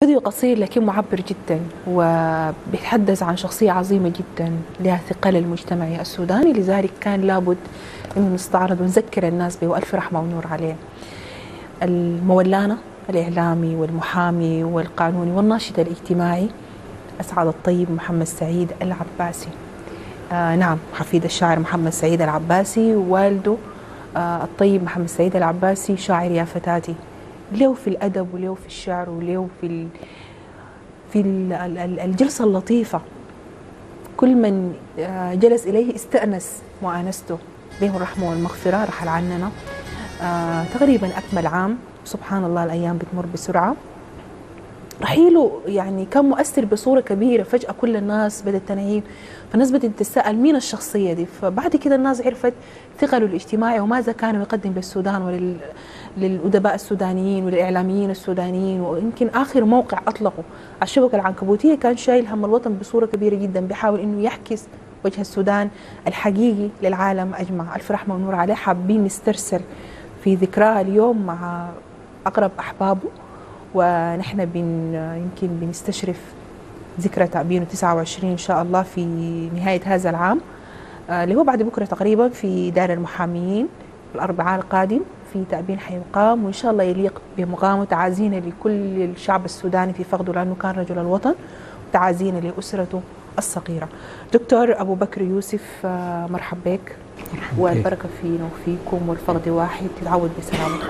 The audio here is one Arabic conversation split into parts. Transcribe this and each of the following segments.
فيديو قصير لكن معبر جدا، وبيتحدث عن شخصية عظيمة جدا لها ثقل المجتمع السوداني، لذلك كان لابد أن نستعرض ونذكر الناس به، وألف رحمة ونور عليه. المولانا الإعلامي والمحامي والقانوني والناشط الاجتماعي أسعد الطيب محمد سعيد العباسي. نعم، حفيد الشاعر محمد سعيد العباسي، والده الطيب محمد سعيد العباسي شاعر يا فتاتي، له في الأدب وله في الشعر وله في الجلسة اللطيفة. كل من جلس إليه استأنس وآنسته، به الرحمة والمغفرة. رحل عننا تقريبا أكمل عام، سبحان الله الأيام بتمر بسرعة. رحيله يعني كان مؤثر بصورة كبيرة، فجأة كل الناس بدأت تنعيه، فالناس بدأت تتساءل مين الشخصية دي. فبعد كده الناس عرفت ثقله الاجتماعي وماذا كان يقدم للسودان وللأدباء السودانيين والإعلاميين السودانيين. ويمكن آخر موقع أطلقه على الشبكة العنكبوتية كان شايل هم الوطن بصورة كبيرة جدا، بيحاول إنه يحكس وجه السودان الحقيقي للعالم أجمع. ألف رحمة ونور عليه. حابين نسترسل في ذكراه اليوم مع أقرب أحبابه، ونحن يمكن بنستشرف ذكرى تعبينه 29 إن شاء الله في نهاية هذا العام، اللي هو بعد بكرة تقريبا في دار المحاميين الأربعاء القادم في تأبين حيقام، وإن شاء الله يليق بمقامه. تعازينا لكل الشعب السوداني في فقده لأنه كان رجل الوطن، وتعازينا لأسرته الصغيرة. دكتور أبو بكر يوسف، مرحب بك، والبركة فينا وفيكم، والفقد واحد، تتعود بسلامتكم.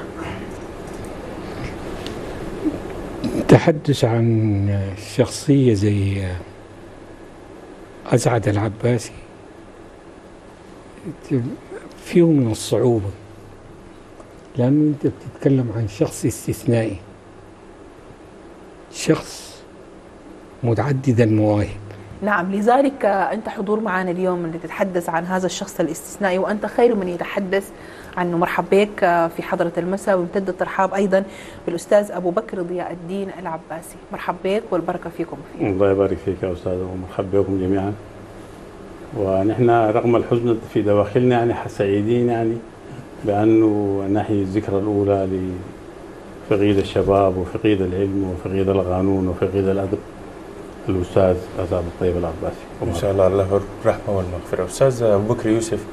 تحدث عن شخصية زي أسعد العباسي فيه من الصعوبة، لأنه أنت بتتكلم عن شخص استثنائي، شخص متعدد المواهب. نعم، لذلك أنت حضور معنا اليوم لتتحدث عن هذا الشخص الاستثنائي، وأنت خير من يتحدث عنه. مرحب بك في حضرة المساء، ويمتد الترحاب أيضا بالأستاذ أبو بكر ضياء الدين العباسي. مرحب بك والبركة فيكم فيه. الله يبارك فيك يا أستاذ، ومرحب بكم جميعا. ونحن رغم الحزن في دواخلنا يعني سعيدين يعني بأنه نحيي الذكرى الأولى لفقيد الشباب وفقيد العلم وفقيد القانون وفقيد الأدب الأستاذ أسعد الطيب العباسي. إن شاء الله الله الرحمة والمغفرة. أستاذ أبو بكر يوسف،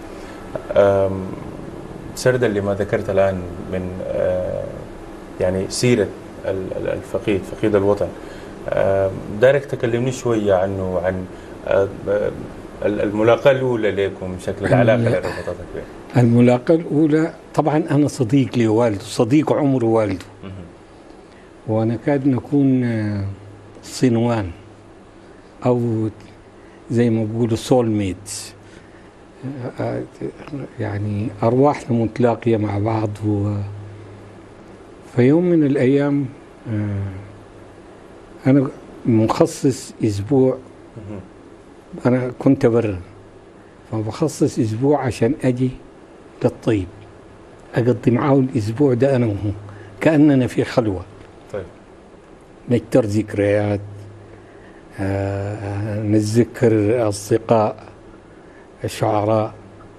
سردا لما ذكرت الآن من يعني سيرة فقيد الوطن، دارك تكلمني شوية عنه، عن الملاقاة الأولى لكم، شكل العلاقة اللي ربطتك بها. الملاقاة الأولى طبعا أنا صديق لوالده، صديق عمر والده، ونكاد نكون صنوان أو زي ما بيقولوا سول ميتس، يعني أرواحنا متلاقية مع بعض. فيوم من الأيام أنا مخصص أسبوع، أنا كنت برا، فبخصص أسبوع عشان أجي للطيب أقضي معاه الأسبوع ده أنا وهو، كأننا في خلوة. طيب. نذكر ذكريات، نتذكر أصدقاء، شعراء.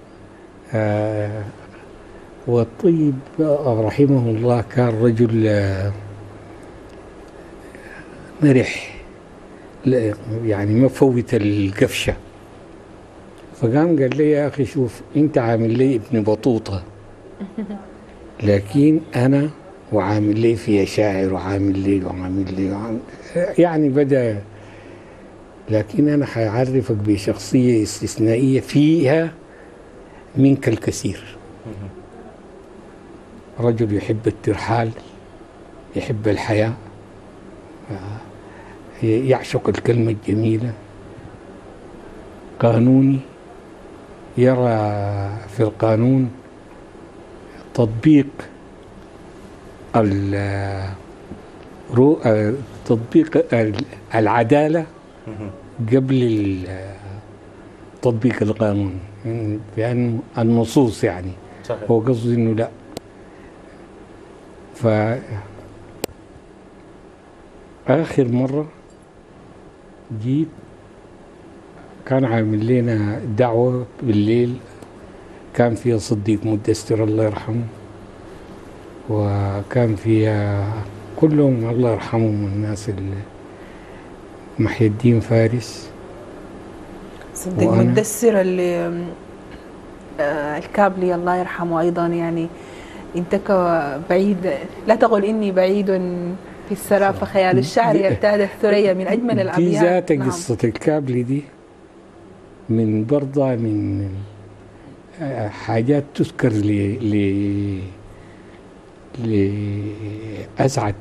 والطيب رحمه الله كان رجل مرح، يعني ما فوت القفشة. فقام قال لي يا أخي شوف، أنت عامل لي ابن بطوطة، لكن أنا وعامل لي فيها شاعر وعامل لي يعني بدأ، لكن أنا حأعرفك بشخصية استثنائية فيها منك الكثير. رجل يحب الترحال، يحب الحياة، يعشق الكلمة الجميلة، قانوني، يرى في القانون تطبيق العدالة قبل تطبيق القانون، بأن النصوص يعني صحيح. هو قصدي إنه لا. فآخر مرة جيت كان عامل لنا دعوة بالليل، كان فيها صديق مدستر الله يرحمه، وكان فيها كلهم الله يرحمهم الناس محي الدين فارس. صدق مدثر اللي الكابلي الله يرحمه أيضا، يعني انتكى بعيد، لا تقل إني بعيد في السرى فخيال الشعر يرتاد الثريا، من أجمل الأبيات. دي ذات قصة الكابلي دي من برضه من حاجات تذكر لأسعد.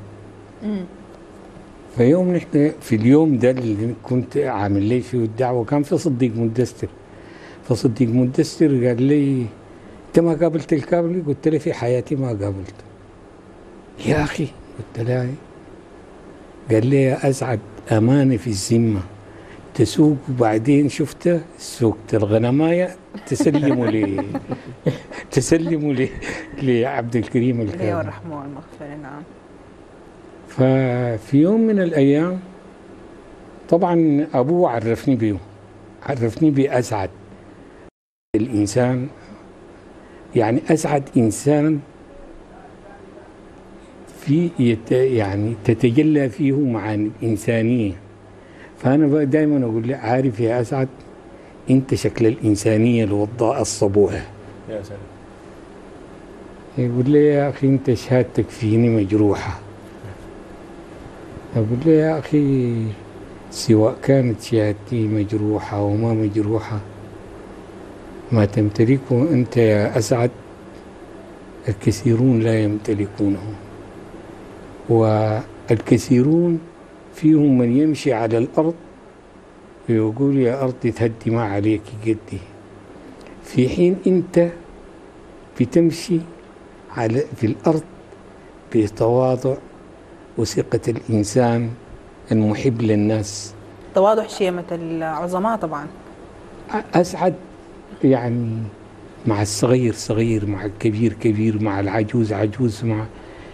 فيوم نحن في اليوم ده اللي كنت عامل لي فيه الدعوة كان في صديق مدثر، فصديق مدثر قال لي انت ما قابلت الكابلي؟ قلت له في حياتي ما قابلته. يا اخي قلت له قال لي يا اسعد امانه في الذمه تسوق وبعدين شفته سوقت الغنمايه تسلموا لي تسلموا لي لعبد الكريم الكابلي. الله يرحمه والمغفرة. نعم. ففي يوم من الايام طبعا ابوه عرفني بيه، عرفني باسعد الانسان، يعني اسعد انسان في يعني تتجلى فيه معاني الانسانيه. فانا دائما اقول له عارف يا اسعد انت شكل الانسانيه الوضاء الصبوحه. يا سلام. يقول لي يا اخي انت شهادتك فيني مجروحه. اقول له يا اخي سواء كانت شهادتي مجروحه وما مجروحه ما تمتلكه انت يا اسعد الكثيرون لا يمتلكونه، والكثيرون فيهم من يمشي على الأرض ويقول يا أرض تهدي ما عليك قدي، في حين أنت بتمشي في الأرض بتواضع وثقة الإنسان المحب للناس. تواضع شيمة العظماء طبعا. أسعد يعني مع الصغير صغير، مع الكبير كبير، مع العجوز عجوز، مع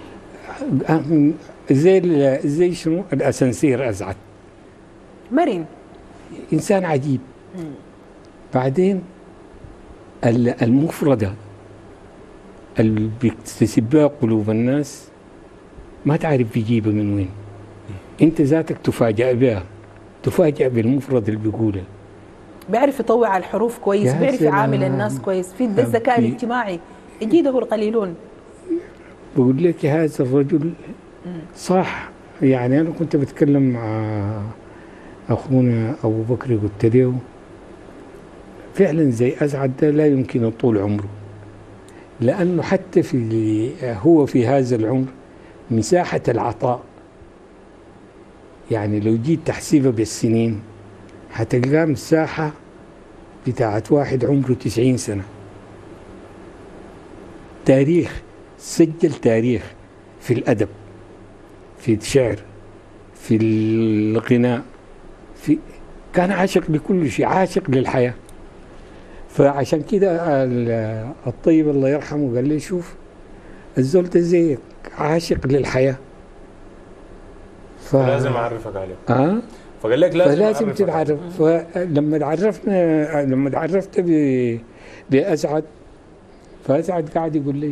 زي شنو الاسانسير. اسعد مرن، انسان عجيب. بعدين المفردة اللي بيكتسب بها قلوب الناس ما تعرف بيجيبها من وين، انت ذاتك تفاجأ بها، تفاجأ بالمفرد اللي بيقولها. بيعرف يطوع على الحروف كويس، بيعرف يعامل الناس كويس، في ده الذكاء الاجتماعي يجيده القليلون. بقول لك هذا الرجل صح. يعني أنا كنت بتكلم مع أخونا أبو بكر قلت له فعلا زي أسعد ده لا يمكن طول عمره، لأنه حتى هو في هذا العمر مساحة العطاء، يعني لو جيت تحسبها بالسنين هتلقاه مساحة بتاعت واحد عمره 90 سنة. تاريخ، سجل تاريخ في الأدب، في الشعر، في الغناء، كان عاشق لكل شيء، عاشق للحياة. فعشان كده الطيب الله يرحمه قال لي شوف الزول ده زيك عاشق للحياة، لازم أعرفك عليه. فقال لك فلازم تتعرف. لما تعرفت بأسعد، فأسعد قاعد يقول لي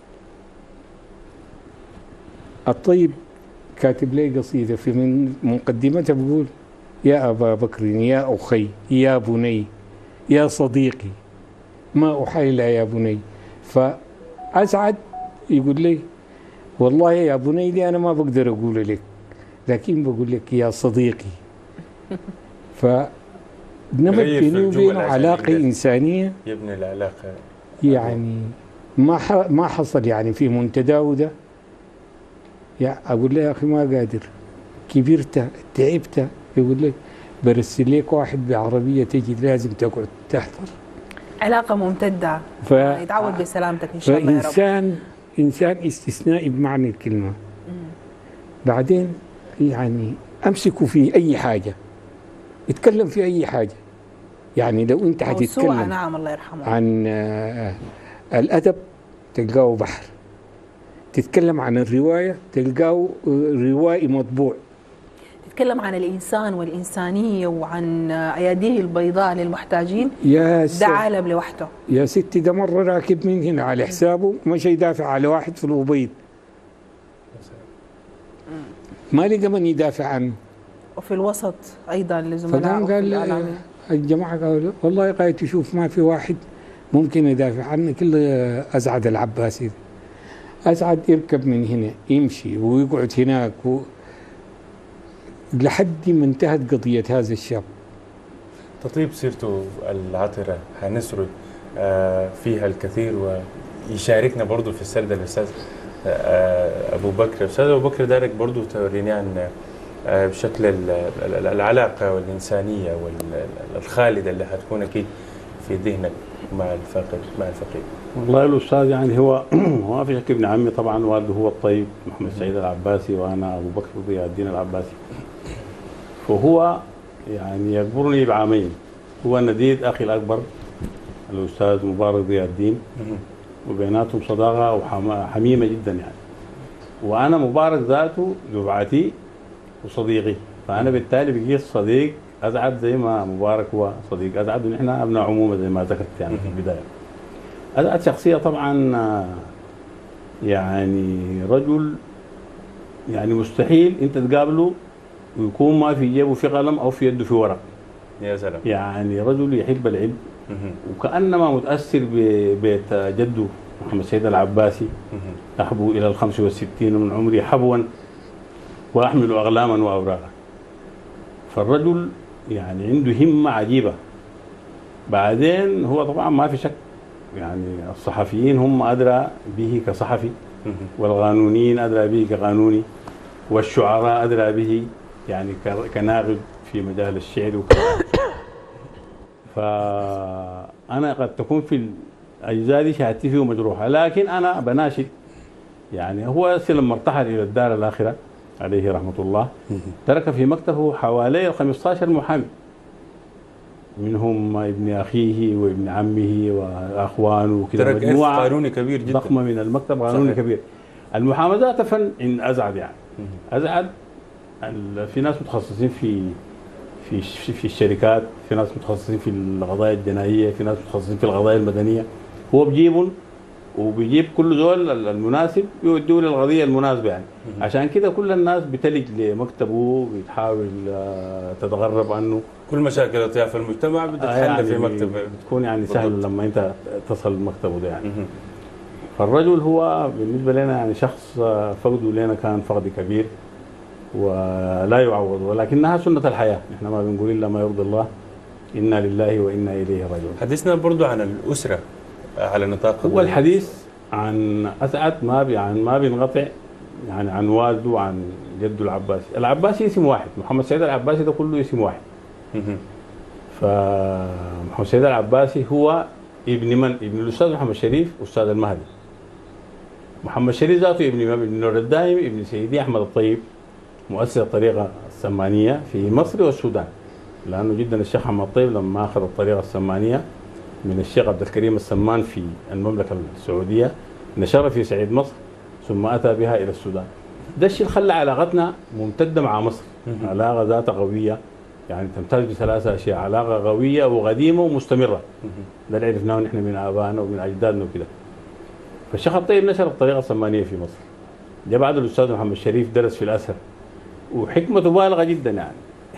الطيب كاتب لي قصيدة في من مقدمتها بقول يا أبا بكر يا أخي يا بني يا صديقي ما أحيل يا بني. فأسعد يقول لي والله يا بني دي أنا ما بقدر أقول لك، لكن بقول لك يا صديقي. فنمت بيني وبينه علاقة إنسانية، يبني العلاقة يعني ما حصل يعني في منتداه ده. يا أقول له يا أخي ما قادر، كبرت تعبت، يقول لي برسل لك واحد بعربية تجي لازم تقعد تحضر. علاقة ممتدة، يتعود بسلامتك إن شاء الله يا رب. إنسان استثنائي بمعنى الكلمة. بعدين يعني أمسكه في أي حاجة، يتكلم في أي حاجة. يعني لو أنت هتتكلم نعم الله يرحمه عن الأدب تلقاه بحر، تتكلم عن الرواية تلقاه روائي مطبوع، تتكلم عن الإنسان والإنسانية وعن أياديه البيضاء للمحتاجين، ده عالم لوحده. يا ستي ده مرة راكب من هنا على حسابه مش يدافع على واحد في الأبيض، ما لقى من يدافع عنه. وفي الوسط ايضا فقام لزملائه في قال الاعلامي. الجماعة قالوا والله قاعد تشوف ما في واحد ممكن يدافع عنك إلا أسعد العباسي. أسعد يركب من هنا يمشي ويقعد هناك لحد ما انتهت قضية هذا الشاب. تطيب سيرته العطرة حنسرد فيها الكثير، ويشاركنا برضو في السردة الأستاذ أبو بكر. أستاذ أبو بكر دارك برضو توريني عن بشكل العلاقة والإنسانية والخالدة اللي حتكون أكيد في ذهنك مع الفقيد. والله الأستاذ يعني هو ما في شك ابن عمي طبعا، والده هو الطيب محمد سعيد العباسي، وأنا أبو بكر ضياء الدين العباسي. فهو يعني يكبرني بعامين، هو نديد أخي الأكبر الأستاذ مبارك ضياء الدين، وبيناتهم صداقة وحميمة جدا يعني. وأنا مبارك ذاته دفعتي وصديقي، فأنا بالتالي بقيت صديق أسعد زي ما مبارك هو صديق أسعد، ونحن أبناء عمومة زي ما ذكرت يعني في البداية. أسعد شخصية طبعا يعني رجل يعني مستحيل أنت تقابله ويكون ما في جيبه في قلم أو في يده في ورق. يا سلام. يعني رجل يحب العلم، وكأنما متأثر ببيت جده محمد سعيد العباسي. أحبو إلى 65 من عمري حبوا وأحمل أغلاما وأوراقا. فالرجل يعني عنده همة عجيبة. بعدين هو طبعا ما في شك يعني الصحفيين هم أدرى به كصحفي، والقانونيين أدرى به كقانوني، والشعراء أدرى به يعني كناقد في مجال الشعر وكذا. فأنا قد تكون في الأجزاء دي شهادتي فيه مجروحة، لكن أنا بناشد يعني. هو لما ارتحل إلى الدار الآخرة عليه رحمة الله ترك في مكتبه حوالي 15 محامي، منهم ابن أخيه وابن عمه وأخوانه وكذا، ترك إرث قانوني كبير جدا ضخمة من المكتب قانوني كبير. المحاماة فن عند أسعد يعني. أسعد في ناس متخصصين في الشركات، في ناس متخصصين في القضايا الجنائية، في ناس متخصصين في القضايا المدنية. هو بيجيبهم وبيجيب كل زول المناسب يوديه للقضية المناسبة يعني. عشان كده كل الناس بتلج لمكتبه، بتحاول تتغرب عنه. كل مشاكل اطياف المجتمع بتتحل يعني في مكتب، بتكون يعني سهل لما انت تصل مكتبه ده يعني. فالرجل هو بالنسبة لنا يعني شخص فقده لنا كان فقد كبير ولا يعوض، ولكنها سنة الحياة. احنا ما بنقول إلا ما يرضي الله، إنا لله وإنا إليه راجعون. حدثنا برضو عن الأسرة على نطاق. هو الحديث عن أسعد ما بينقطع يعني عن والده وعن جده العباسي. العباسي اسم واحد، محمد سعيد العباسي ده كله اسم واحد. فمحمد سعيد العباسي هو ابن من؟ ابن الأستاذ محمد شريف أستاذ المهدي. محمد شريف ذاته ابن نور الدائم، ابن سيدي أحمد الطيب مؤسس الطريقة السمانية في مصر والسودان، لأنه جدا الشيخ محمد الطيب لما أخذ الطريقة السمانية من الشيخ عبد الكريم السمان في المملكة السعودية نشر في صعيد مصر، ثم أتى بها إلى السودان. ده الشيء خلى علاقتنا ممتدة مع مصر، علاقة ذات قوية يعني تمتاز بثلاثة أشياء: علاقة قوية وقديمة ومستمرة. ده اللي عرفناه نحن من آبائنا ومن أجدادنا وكده. فالشيخ الطيب نشر الطريقة السمانية في مصر. جاء بعد الأستاذ محمد شريف درس في الأزهر، وحكمته بالغة جدا يعني.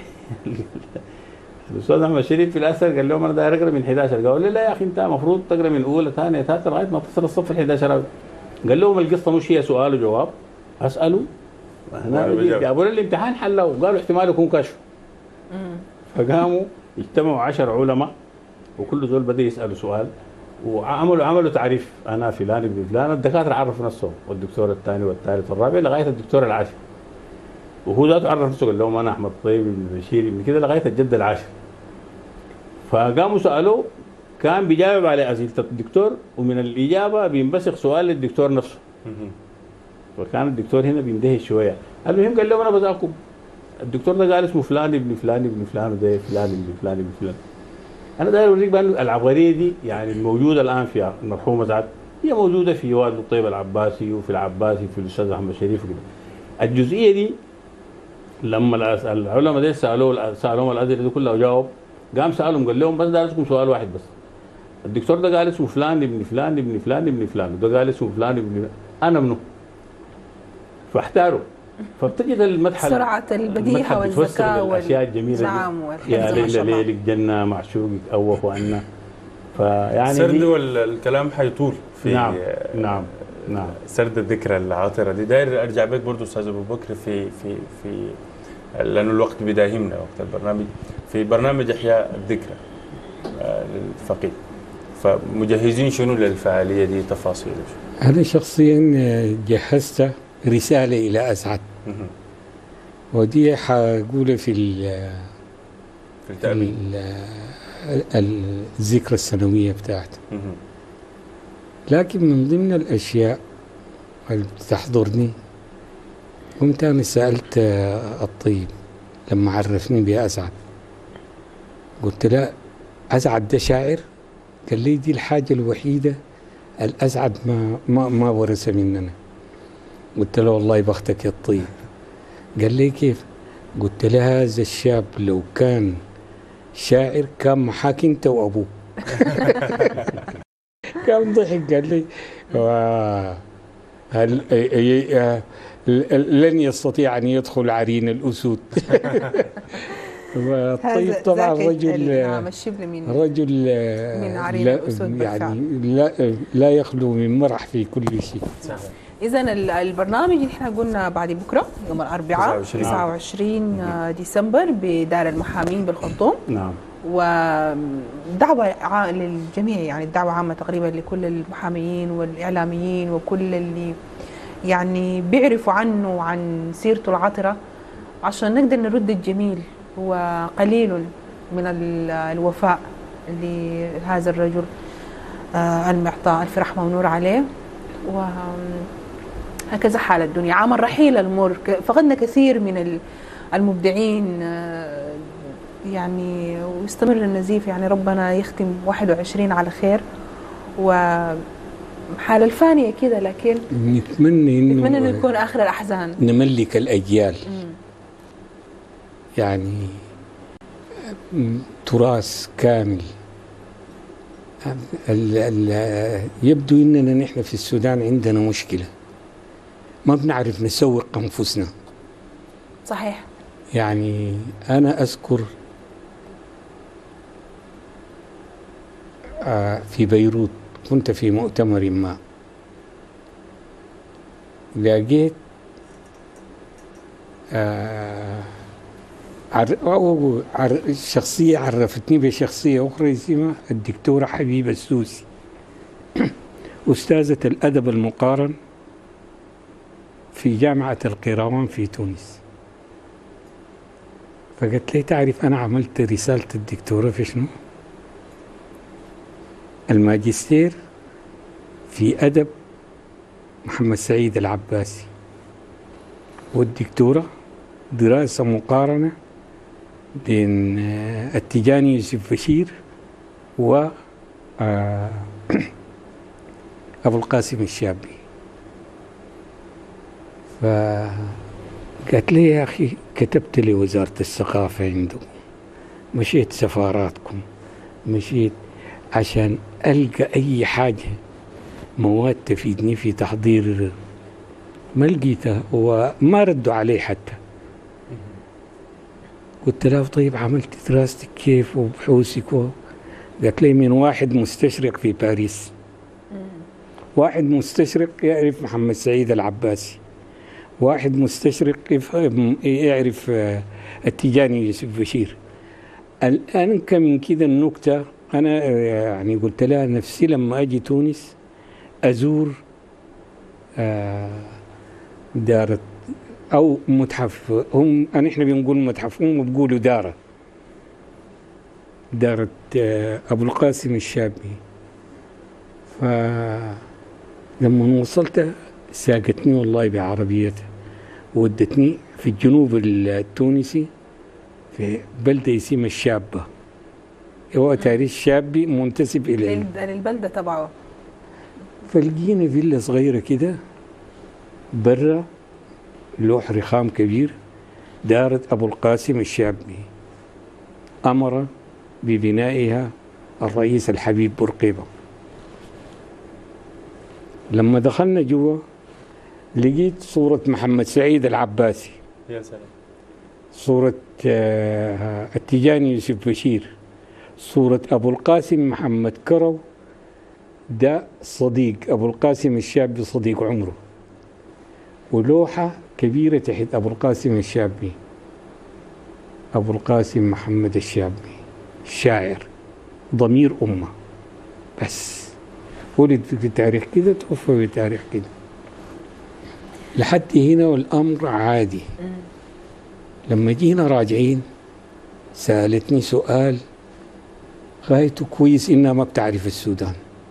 الأستاذ محمد شريف في الأزهر قال لهم أنا داير أقرأ من 11، قالوا لا يا أخي أنت المفروض تقرأ من أولى ثانية ثالثة لغاية ما تصل الصف ال 11. قال لهم القصة مش هي سؤال وجواب، أسأله جابوا لي الامتحان حله، وقالوا احتمال يكون كشف. فقاموا اجتمعوا 10 علماء وكل زول بدأ يسألوا سؤال، وعملوا تعريف: أنا فلان ابن فلان. الدكاترة عرفوا نفسهم، والدكتور الثاني والثالث والرابع لغاية الدكتور العاشر. وهو ذاته عرف نفسه قال لهم أنا أحمد طيب ابن بشير ابن كده لغاية الجد العاشر. فقاموا سألوه، كان بيجاوب على أسئلة الدكتور، ومن الإجابة بينبثق سؤال للدكتور نفسه. وكان الدكتور هنا بيندهش شوية. المهم قال لهم أنا بذاكم. الدكتور ده قال اسمه فلان ابن فلان ابن فلان، وده فلان ابن فلان ابن فلان. أنا داير أوريك بأن العبقرية دي يعني الموجودة الآن في المرحوم أسعد هي موجودة في والد الطيب العباسي وفي العباسي في الأستاذ أحمد شريف وكده. الجزئية دي لما العلماء دي سألوهم الأسئلة دي كلها وجاوب، قام سألهم قال لهم بس دارسكم سؤال واحد بس. الدكتور ده قال اسمه فلان ابن فلان ابن فلان ابن فلان، وده قال اسمه فلان ابن، أنا منه؟ فاحتاروا. فبتجد المدحت سرعة البديهة والذكاء الاشياء الجميله نعم دي. يا والحفظ ما شاء ليلى الله. ليلك جنه معشوقك اوف وانا فيعني سرد والكلام حيطول في نعم نعم نعم سرد الذكرى العاطره دي. داير ارجع بك برضه استاذ ابو بكر في لانه الوقت بيداهمنا وقت البرنامج، في برنامج احياء الذكرى للفقيد، فمجهزين شنو للفعاليه دي؟ تفاصيل أنا شخصيا جهزت رسالة إلى أسعد، ودي حقولها في التأمين الذكرى السنوية بتاعته. لكن من ضمن الأشياء اللي بتحضرني قمت أنا سألت الطيب لما عرفني بأسعد، قلت له أسعد ده شاعر؟ قال لي دي الحاجة الوحيدة الأسعد ما ورث مننا. قلت له والله بختك يا الطيب. قال لي كيف؟ قلت له هذا الشاب لو كان شاعر كان محاك انت وابوك. كان ضحك قال لي لن يستطيع ان يدخل عرين الاسود. طيب طبعا رجل من عرين الاسود يعني لا يخلو من مرح في كل شيء. إذا البرنامج احنا قلنا بعد بكره يوم الاربعاء 29 ديسمبر بدار المحامين بالخرطوم. نعم. ودعوة للجميع، يعني الدعوة عامة تقريبا لكل المحامين والإعلاميين وكل اللي يعني بيعرفوا عنه وعن سيرته العطرة عشان نقدر نرد الجميل. هو قليل من الوفاء لهذا الرجل المعطاء، ألف رحمة ونور عليه. وهكذا حال الدنيا، عام الرحيل المر، فقدنا كثير من المبدعين يعني، ويستمر النزيف، يعني ربنا يختم 21 على خير وحال الفانية كده، لكن نتمنى انه يكون آخر الأحزان، نملك الأجيال. يعني تراث كامل. يبدو اننا نحن في السودان عندنا مشكلة، ما بنعرف نسوق انفسنا. صحيح. يعني انا اذكر في بيروت كنت في مؤتمر ما، لقيت شخصية عرفتني بشخصية أخرى اسمها الدكتورة حبيبة السوسي، أستاذة الأدب المقارن في جامعة القيروان في تونس. فقلت لي تعرف أنا عملت رسالة الدكتوراه في شنو؟ الماجستير في أدب محمد سعيد العباسي، والدكتوراه دراسة مقارنة بين التجاني يوسف بشير و أبو القاسم الشابي. فقالت لي يا أخي كتبت لوزارة الثقافة عنده، مشيت سفاراتكم، مشيت عشان ألقى أي حاجة مواد تفيدني في تحضير، ما لقيتها وما ردوا عليه حتى. قلت له طيب عملت دراستك كيف وبحوثك؟ قالت لي من واحد مستشرق في باريس، واحد مستشرق يعرف محمد سعيد العباسي، واحد مستشرق يعرف التجاني يوسف بشير. الآن كمن كذا النكتة، أنا يعني قلت لها نفسي لما أجي تونس أزور دارة أو متحف، احنا بنقول متحف، هم بيقولوا دارة أبو القاسم الشابي. فلما وصلت ساقتني والله بعربيتها ودتني في الجنوب التونسي في بلدة اسمها الشابة، هو تاريخ شابي منتسب إليه للبلدة تبعه. فلقينا فيلا صغيرة كده برا، لوح رخام كبير، دارة أبو القاسم الشابي، أمر ببنائها الرئيس الحبيب بورقيبة. لما دخلنا جوا لقيت صورة محمد سعيد العباسي، يا سلام. صورة التيجاني يوسف بشير، صورة أبو القاسم محمد كرو، ده صديق أبو القاسم الشابي صديق عمره، ولوحة كبيرة تحت أبو القاسم الشابي، أبو القاسم محمد الشابي الشاعر ضمير أمة، بس ولد في تاريخ كده توفى في تاريخ كده. لحد هنا والأمر عادي. لما جينا راجعين سألتني سؤال غايته كويس إنها ما بتعرف السودان.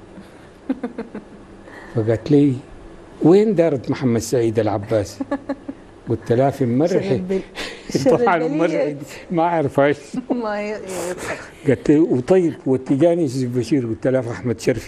فقالت لي وين دارت محمد سعيد العباسي؟ قلت لها في المرحي. طبعا المرحي ما أعرفهاش. الله يضحك. قالت لي وطيب والتجاني يوسف بشير؟ قلت لها في أحمد شرفي.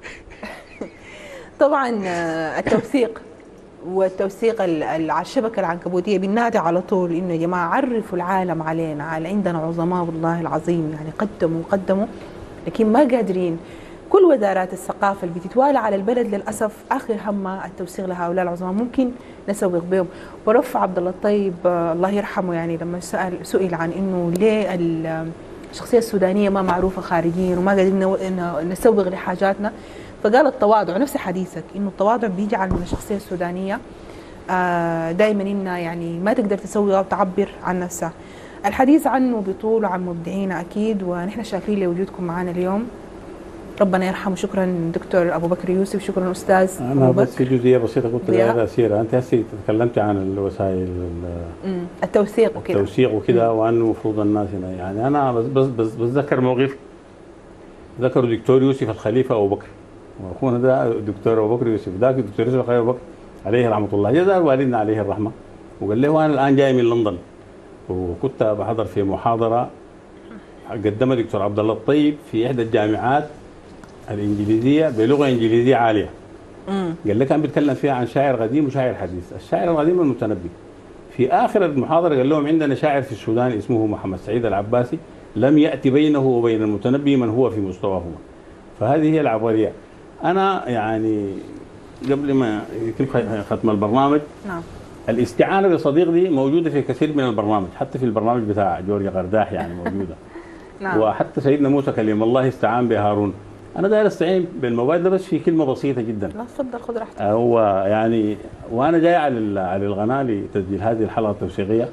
طبعا التوثيق والتوثيق على الشبكه العنكبوتيه بننادي على طول انه يا جماعه عرفوا العالم علينا، على عندنا عظماء والله العظيم يعني قدموا لكن ما قادرين. كل وزارات الثقافه اللي بتتوالى على البلد للاسف اخر همها التوثيق لهؤلاء العظماء، ممكن نسوق بهم. ورفع عبد الله الطيب الله يرحمه يعني لما سئل عن انه ليه الشخصيه السودانيه ما معروفه خارجيا وما قادرين نسوق لحاجاتنا، فقال التواضع، نفس حديثك انه التواضع بيجعل من الشخصيه السودانيه دائما انها يعني ما تقدر تسوي او تعبر عن نفسها. الحديث عنه بطول وعن مبدعينا اكيد، ونحن شاكرين لوجودكم معنا اليوم. ربنا يرحمه. شكرا دكتور ابو بكر يوسف، شكرا استاذ انا أبو بس في بكر. جزئيه بسيطه كنت قاعد اسيرها. انت هسه تكلمت عن الوسائل التوثيق وكذا، التوثيق وكذا، وانه المفروض الناس هنا يعني انا بس بتذكر موقف ذكروا دكتور يوسف الخليفه ابو بكر، واخونا ده دكتور ابو بكر يوسف، ذاك الدكتور يوسف الخليفه ابو بكر عليه رحمه الله، جاء والدنا عليه الرحمه وقال له انا الان جاي من لندن وكنت بحضر في محاضره قدمها دكتور عبد الله الطيب في احدى الجامعات الانجليزيه بلغه انجليزيه عاليه. قال لك كان بيتكلم فيها عن شاعر قديم وشاعر حديث. الشاعر القديم المتنبي. في اخر المحاضره قال لهم عندنا شاعر في السودان اسمه محمد سعيد العباسي لم ياتي بينه وبين المتنبي من هو في مستواهما. فهذه هي العبقريه. انا يعني قبل ما يتم ختم البرنامج، نعم، الاستعانه بصديق دي موجوده في كثير من البرنامج، حتى في البرنامج بتاع جورج قرداح يعني موجوده. نعم. وحتى سيدنا موسى كلم الله استعان بهارون. انا داير استعين بالموبايل ده بس في كلمه بسيطه جدا. لا تفضل خذ راحتك. هو يعني وانا جاي على القناه لتسجيل هذه الحلقه التوثيقيه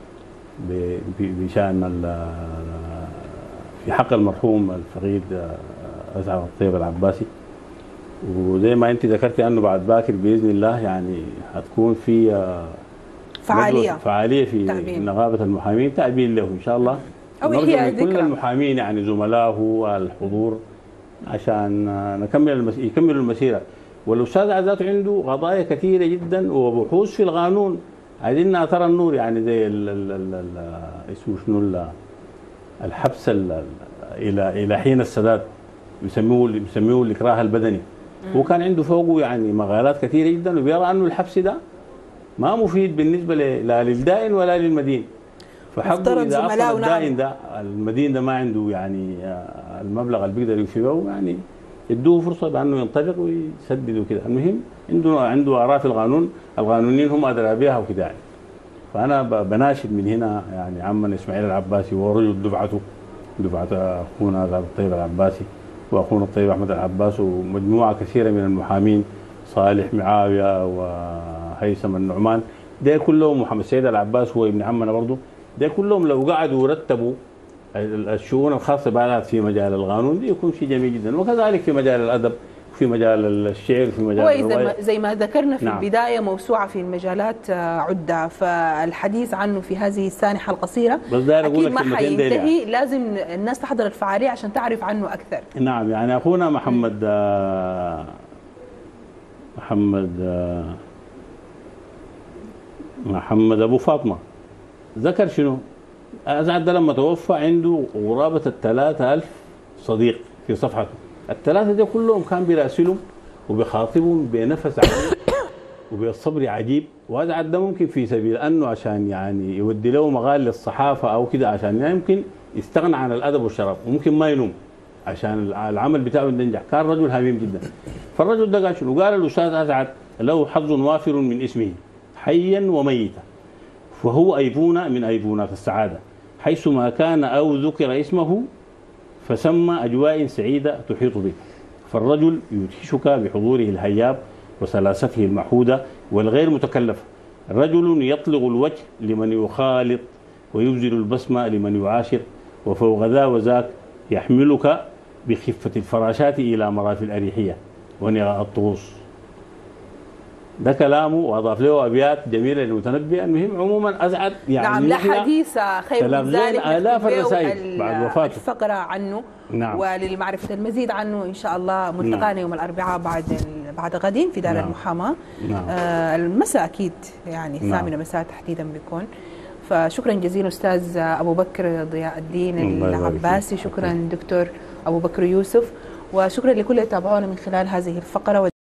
بشان في حق المرحوم الفقيد أسعد الطيب العباسي. وزي ما انت ذكرتي انه بعد باكر باذن الله يعني حتكون في فعاليه في تأبين. نقابه المحامين تأبين له ان شاء الله، او هي كل المحامين يعني زملائه الحضور عشان يكملوا المسيره. والاستاذ عزات عنده قضايا كثيره جدا وبحوث في القانون عايزين ترى النور، يعني زي اسمه شنو الحبس الى حين السداد، بيسموه الاكراه البدني. هو كان عنده فوقه يعني مقالات كثيره جدا وبيرى انه الحبس ده ما مفيد بالنسبه لا للدائن ولا للمدين. فحقه اذا اصلا الدائن ده المدين ده ما عنده يعني المبلغ اللي بيقدر يوفي به يعني يدوه فرصه بانه ينطلق ويسدد وكده. المهم عنده اراء في القانون، القانونيين هم ادرى بها وكده يعني. فانا بناشد من هنا يعني عمنا اسماعيل العباسي ورجل دفعه اخونا أسعد الطيب العباسي واخونا الطيب احمد العباس ومجموعه كثيره من المحامين، صالح معاويه وهيثم النعمان، ده كلهم محمد سعيد العباس هو ابن عمنا برضه، ده كلهم لو قعدوا ورتبوا الشؤون الخاصه بها في مجال القانون دي يكون شيء جميل جدا. وكذلك في مجال الادب، في مجال الشعر، في مجال الروايه. زي ما ذكرنا في نعم. البدايه موسوعه في المجالات عده، فالحديث عنه في هذه السانحه القصيره اكيد ما حينتهي، لازم الناس تحضر الفعاليه عشان تعرف عنه اكثر. نعم، يعني اخونا محمد ابو فاطمه ذكر شنو؟ أسعد ده لما توفى عنده قرابه 3000 صديق في صفحته. الثلاثه دي كلهم كان بيراسلهم وبيخاطبهم بنفس عجيب وبالصبر عجيب. وأسعد ده ممكن في سبيل انه عشان يعني يودي له مقال للصحافه او كده عشان يمكن يستغنى عن الادب والشرف وممكن ما ينوم عشان العمل بتاعه ينجح. كان رجل هميم جدا. فالرجل ده قال شنو؟ قال الاستاذ أسعد له حظ وافر من اسمه حيا وميتا، وهو أيبونة من أيبونات السعادة، حيثما كان أو ذكر اسمه فسمى أجواء سعيدة تحيط به. فالرجل يدهشك بحضوره الهياب وسلاسته المعهودة والغير متكلفة. رجل يطلق الوجه لمن يخالط ويبذل البسمة لمن يعاشر، وفوق ذا وذاك يحملك بخفة الفراشات إلى مرافي الأريحية ونغاء الطقوس. ده كلامه، وأضاف له أبيات جميلة للمتنبي. المهم عموما أسعد يعني نعم، لا حديث خير من ذلك. آلاف الرسائل بعد وفاته الفقرة عنه. نعم. وللمعرفة المزيد عنه إن شاء الله ملتقانا يوم الأربعاء بعد غد في دار المحاماة. نعم. المساء أكيد يعني 8 مساء تحديدا بيكون. فشكرا جزيلا أستاذ أبو بكر ضياء الدين العباسي، شكرا دكتور أبو بكر يوسف، وشكرا لكل اللي تابعونا من خلال هذه الفقرة.